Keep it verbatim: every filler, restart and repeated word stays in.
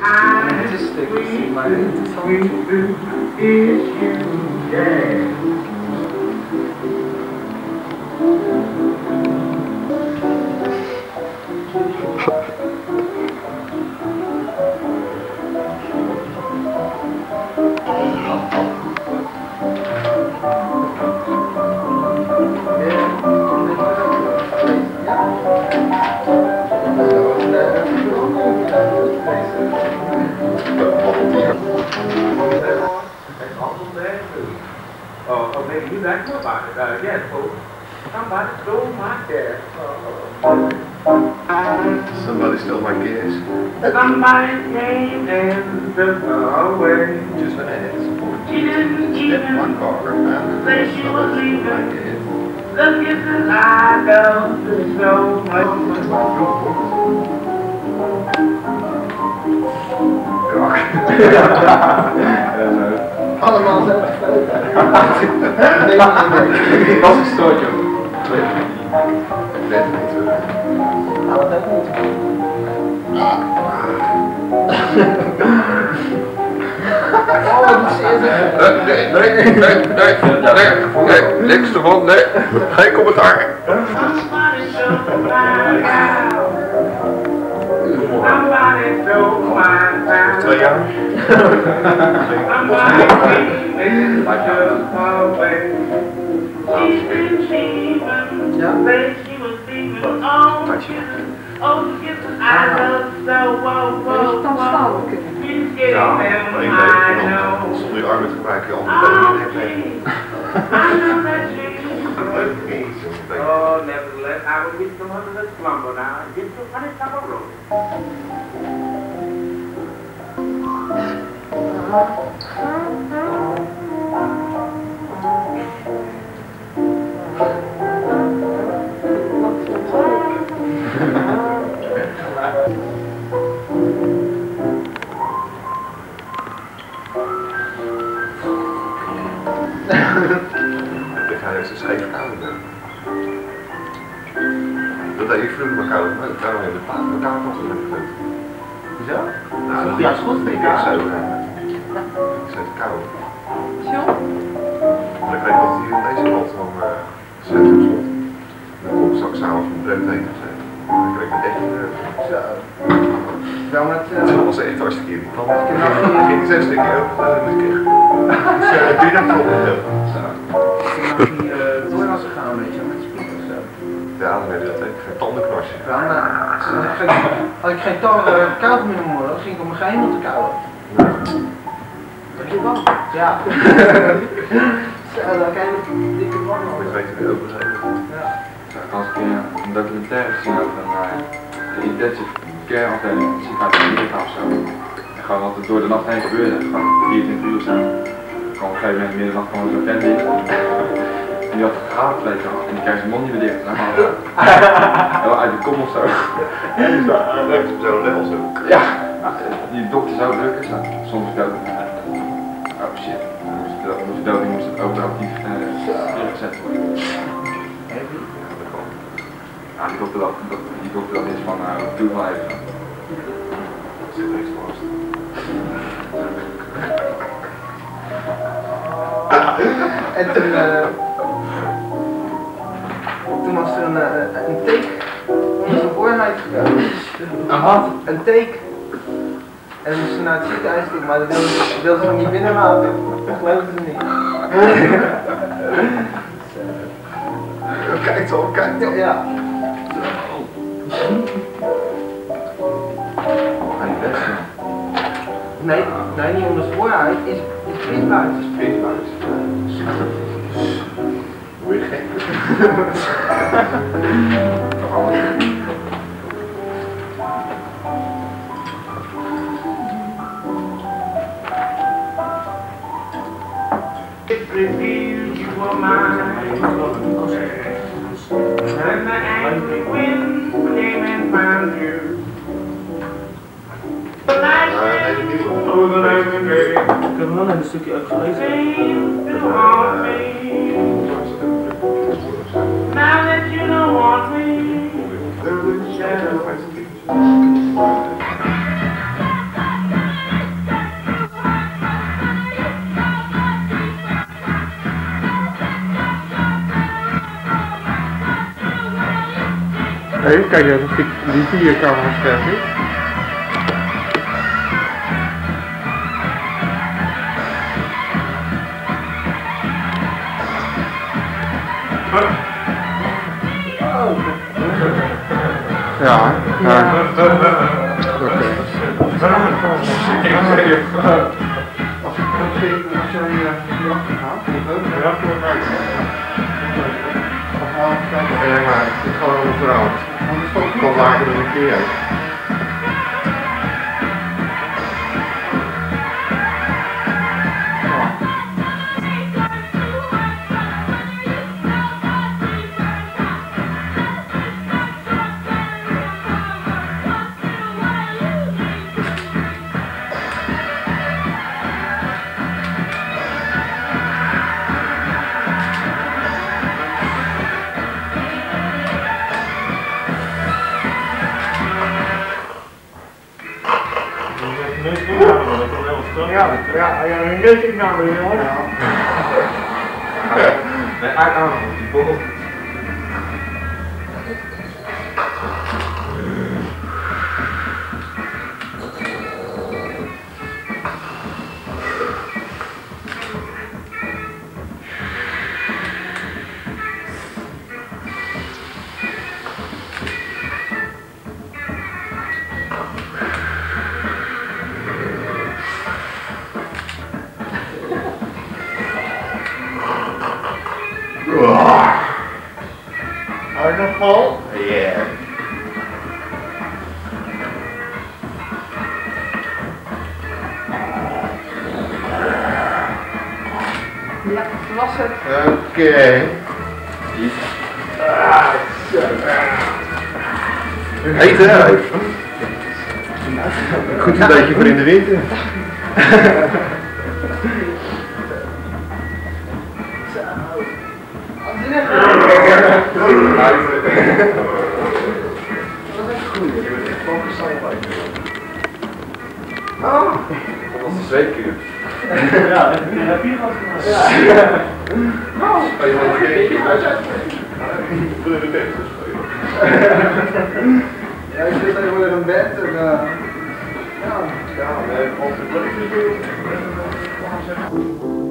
Het is stukjes, maar interessant. Oh, oh, maybe you guys know about it. Uh, yes, folks. Somebody stole my gas. Somebody stole my gas. Somebody came and took her away. Just an ass. She didn't even my car, man. say she was leaving. The kisses I love to show Allemaal zelf gespeeld. Nee, nee, nee. Dat is een stootje. Ik weet het niet hoor. Nou, dat heb ik niet. Oh, wat is het? Nee, nee, nee, nee, nee, nee, niks ervan, nee, geen commentaar. Twee jaar. Ja. Ja, één week. Dan zonder je armen te gebruiken, je andere benen in Oh, nevertheless, I will get some under the slumber now and get some honey top of road. Ik ga eerst eens even kouden doen. Dat deed ik vroeger maar koud, maar daarom heb ik het paard elkaar vast in gegund. Hoezo? Nou, dat Ja, is goed voor je ik zo. kaart. Ik zet het koud. Zo? Maar ik weet dat hier in deze kant van uh, zet op slot. Dan kom ik straks s'avonds mijn brood eten of zo. Dan krijg ik het echt niet. Zo. Wel met... Dat was echt hartstikke irritant. Ik ging zes stukje over, dat moest ik echt. Dus uh, doe je dat toch? Zo. Die doornas gegaan, weet je, met spiek of zo. Ja, dan heb je dat even. Geen tandenknasje. Ja, maar had ik geen, had ik geen tar, uh, koud meer in morgen, ging ik op mijn geheel te kouden. Weet je wel? Ja. Zo, dan kan je een dikke man Ik worden. weet het nu over zijn. Ja. Als ik een documentaire gezien over een uh, intensive care afdeling, een ziekenhuis in Amerika of zo. En gewoon wat er door de nacht heen gebeurde, gewoon vierentwintig uur zijn. Er kwam op een gegeven moment middernacht gewoon zo'n vent binnen. En die had gehaald, weet je wel. En die kreeg zijn mond niet meer dicht. Heel uit de kom of zo. En die staat echt op zo'n level zo. Ja, die dokter zou drukken, zo. Soms dood. Oh shit. Dan moest de, moest de doping moest het operatief uh, gezet worden. Ja, die dokter dat, die dokter dat is van uh, toeval even. Dat zit niks vast. En toen, uh, toen was er een, uh, een take onder zijn voorhuid gekomen. Een wat? Een take. En dan moest ze naar het ziekenhuis toe, maar dat wilden ze, wilden ze nog niet binnen laten. Dat geloofden ze niet. Kijk zo, kijk zo. Ja. Nee, nee, niet onder zijn voorhuid, is, is vleesbuis. Vleesbuis. Word je gek? It revealed you were mine. And the angry wind came and found you. Oh, the lightning day. Ik heb wel een stukje ook gelezen. Seems to haunt me. Now that you don't want me, the shadow. Even kijken of die, die vier camera's scherp is. Ja, ja. Oké. Als jij hier achtergaat, Ja, maar het is gewoon een vrouw. Het kan lager dan een keer. Ja, ja, ja, een beetje naar beneden hoor. Nee, uit aan die boel. Hou je nog vol? Yeah. Ja, dat was het. Oké. Okay. Ah, eten uit. Goed een beetje voor in de winter. Oh, dat was de zweetkuur. Ja, heb je wat gemaakt? ja. Oh, je had een keertje voor de tent spelen. Ja, ik zit tegenwoordig in bed en uh, ja. Ja, nee, onze plek.